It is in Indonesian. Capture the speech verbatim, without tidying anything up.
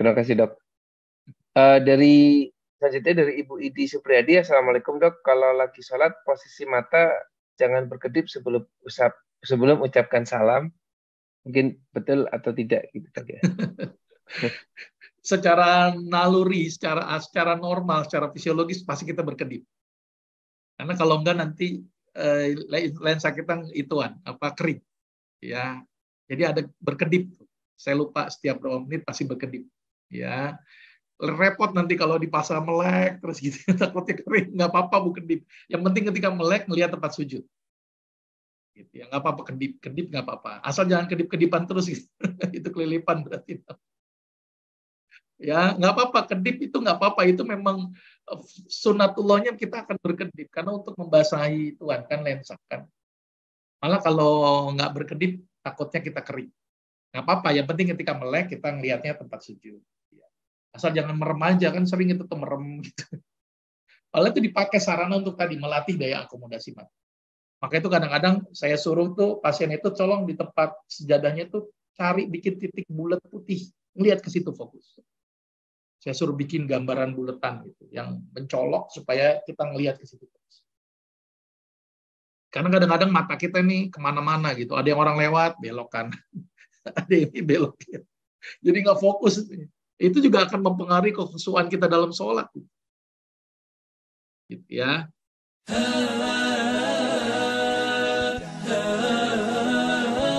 Terima kasih dok. Uh, dari selanjutnya dari Ibu Idi Supriyadi, Assalamualaikum dok. Kalau lagi sholat posisi mata jangan berkedip sebelum usap, sebelum ucapkan salam. Mungkin betul atau tidak gitu dok ya. Secara naluri, secara secara normal, secara fisiologis pasti kita berkedip. Karena kalau enggak nanti eh, lensa kita ituan apa kering. Ya. Jadi ada berkedip. Saya lupa setiap berapa menit pasti berkedip. Ya. Repot nanti kalau dipasang melek terus gitu takutnya kering, nggak apa-apa bu kedip. Yang penting ketika melek melihat tempat sujud. Gitu ya, nggak apa-apa kedip, kedip nggak apa-apa. Asal jangan kedip-kedipan terus gitu. Itu kelilipan berarti. Ya nggak apa-apa kedip itu nggak apa-apa, itu memang sunatullahnya kita akan berkedip karena untuk membasahi Tuhan kan lensa kan. Malah kalau nggak berkedip takutnya kita kering. Nggak apa-apa, yang penting ketika melek kita ngelihatnya tempat sujud. Asal jangan merem aja, kan sering itu tuh merem gitu. Padahal itu dipakai sarana untuk tadi melatih daya akomodasi mata. Maka itu kadang-kadang saya suruh tuh pasien itu tolong di tempat sejadahnya tuh cari bikin titik bulat putih, ngelihat ke situ fokus. Saya suruh bikin gambaran buletan gitu, yang mencolok supaya kita ngelihat ke situ. Karena kadang-kadang mata kita ini kemana-mana gitu. Ada yang orang lewat belok kanan, ada yang ini belok kiri. Jadi nggak fokus. Itu juga akan mempengaruhi kekhusyuan kita dalam sholat. Gitu ya.